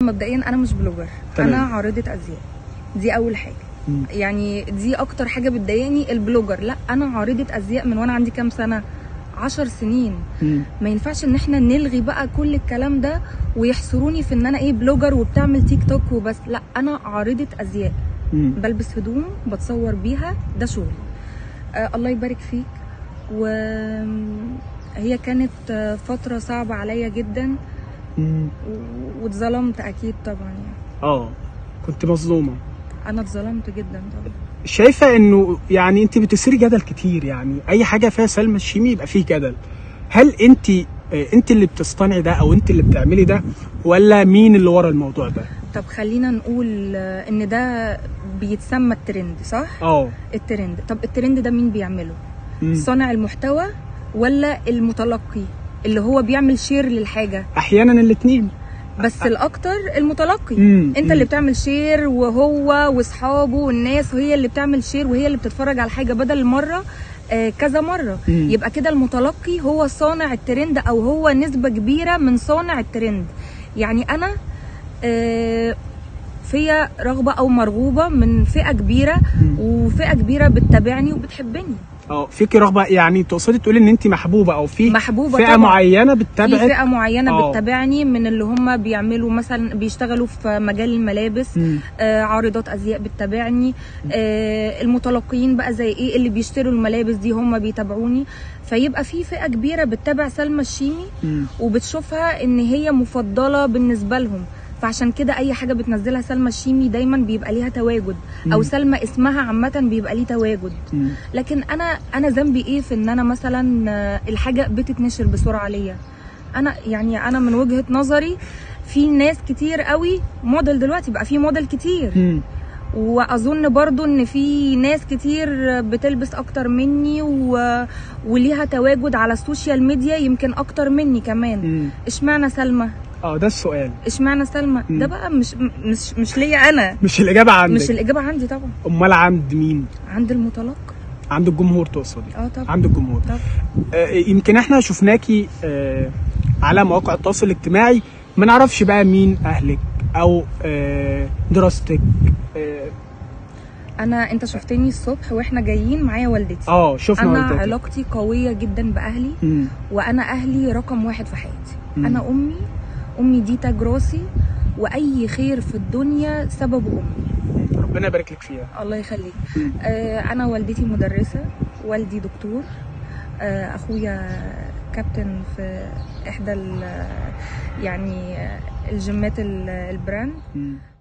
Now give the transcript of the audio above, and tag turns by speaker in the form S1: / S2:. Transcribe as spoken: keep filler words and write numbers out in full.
S1: مبدئيا انا مش بلوجر،
S2: تمام.
S1: انا عارضه ازياء، دي اول حاجه.
S2: مم.
S1: يعني دي اكتر حاجه بتضايقني. البلوجر لا، انا عارضه ازياء من وانا عندي كام سنه، عشر سنين.
S2: مم.
S1: ما ينفعش ان احنا نلغي بقى كل الكلام ده ويحصروني في ان انا ايه بلوجر وبتعمل تيك توك وبس. لا، انا عارضه ازياء.
S2: مم.
S1: بلبس هدوم بتصور بيها، ده شغلي. آه الله يبارك فيك. وهي كانت فتره صعبه عليا جدا.
S2: مم.
S1: واتظلمت اكيد طبعا. يعني
S2: اه كنت مظلومه.
S1: انا اتظلمت جدا طبعا.
S2: شايفه انه يعني انت بتثيري جدل كتير، يعني اي حاجه فيها سلمى الشيمي يبقى فيه جدل. هل انت انت اللي بتصطنعي ده او انت اللي بتعملي ده، ولا مين اللي ورا الموضوع ده؟
S1: طب خلينا نقول ان ده بيتسمى الترند، صح؟
S2: اه
S1: الترند. طب الترند ده مين بيعمله؟
S2: مم.
S1: صانع المحتوى ولا المتلقي اللي هو بيعمل شير للحاجه؟
S2: احيانا الاثنين،
S1: بس الاكتر المتلقي.
S2: مم.
S1: انت
S2: مم.
S1: اللي بتعمل شير، وهو واصحابه والناس هي اللي بتعمل شير، وهي اللي بتتفرج على الحاجه بدل مره آه كذا مره.
S2: مم.
S1: يبقى كده المتلقي هو صانع الترند، او هو نسبه كبيره من صانع الترند. يعني انا آه فيا رغبه او مرغوبه من فئه كبيره،
S2: مم.
S1: وفئه كبيره بتتابعني وبتحبني.
S2: اه فيكي رغبه، يعني تقصدي تقولي ان انت محبوبه او في
S1: محبوبه
S2: فئه
S1: طبعا.
S2: معينه بتتابعك؟
S1: في فئه معينه
S2: أوه.
S1: بتتابعني، من اللي هم بيعملوا مثلا بيشتغلوا في مجال الملابس. آه عارضات ازياء بتتابعني. آه المتلقيين بقى زي ايه اللي بيشتروا الملابس دي هم بيتابعوني. فيبقى في فئه كبيره بتتابع سلمى الشيمي
S2: مم.
S1: وبتشوفها ان هي مفضله بالنسبه لهم. فعشان كده اي حاجه بتنزلها سلمى الشيمي دايما بيبقى ليها تواجد، او سلمى اسمها عامه بيبقى ليه تواجد.
S2: مم.
S1: لكن انا انا ذنبي ايه في ان انا مثلا الحاجه بتتنشر بسرعه ليا؟ انا يعني انا من وجهه نظري في ناس كتير قوي موديل، دلوقتي بقى في موديل كتير.
S2: مم.
S1: واظن برضو ان في ناس كتير بتلبس اكتر مني و... وليها تواجد على السوشيال ميديا يمكن اكتر مني كمان. اشمعنى سلمى؟
S2: اه ده السؤال.
S1: اشمعنى سلمى؟ ده بقى مش مش مش ليا انا.
S2: مش الاجابه عندك؟
S1: مش الاجابه عندي طبعا.
S2: امال عند مين؟
S1: عند المتلقي.
S2: عند الجمهور تقصدي؟
S1: اه طبعا.
S2: عند الجمهور
S1: طبعا.
S2: آه يمكن احنا شفناكي آه على مواقع التواصل الاجتماعي، ما نعرفش بقى مين اهلك او آه دراستك. آه
S1: انا انت شفتني الصبح واحنا جايين معايا والدتي.
S2: اه شفنا
S1: انا
S2: والدتك.
S1: علاقتي قويه جدا باهلي.
S2: مم.
S1: وانا اهلي رقم واحد في حياتي.
S2: مم.
S1: انا امي امي دي تاج راسي، واي خير في الدنيا سببه امي.
S2: ربنا يبارك لك فيها.
S1: الله يخليك. آه انا والدتي مدرسه، والدي دكتور، آه اخويا كابتن في احدى يعني الجيمات البراند.